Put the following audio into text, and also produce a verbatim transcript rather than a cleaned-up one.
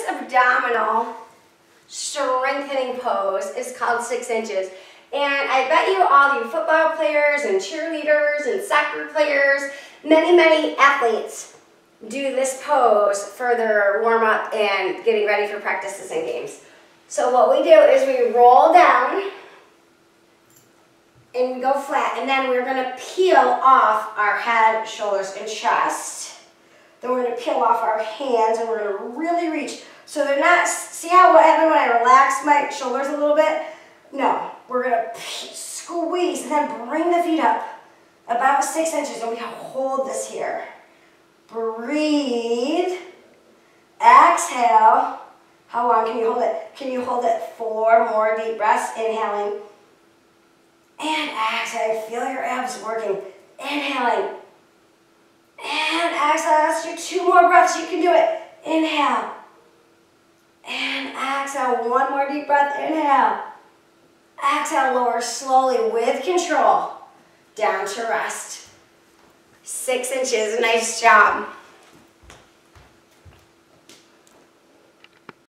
this abdominal strengthening pose is called six inches. And I bet you all you football players and cheerleaders and soccer players, many, many athletes do this pose for their warm-up and getting ready for practices and games. So what we do is we roll down and we go flat, and then we're going to peel off our head, shoulders, and chest. Then we're going to peel off our hands, and we're going to really reach. So they're not, see how what happened when I relaxed my shoulders a little bit? No, we're going to squeeze and then bring the feet up about six inches, and we hold this here. Breathe. Exhale. How long can you hold it? Can you hold it four more deep breaths? Inhaling. And exhale. Feel your abs working. Inhaling. And exhale. Let's do two more breaths. You can do it. Inhale. And exhale. One more deep breath. Inhale. Exhale. Lower slowly with control. Down to rest. Six inches. Nice job.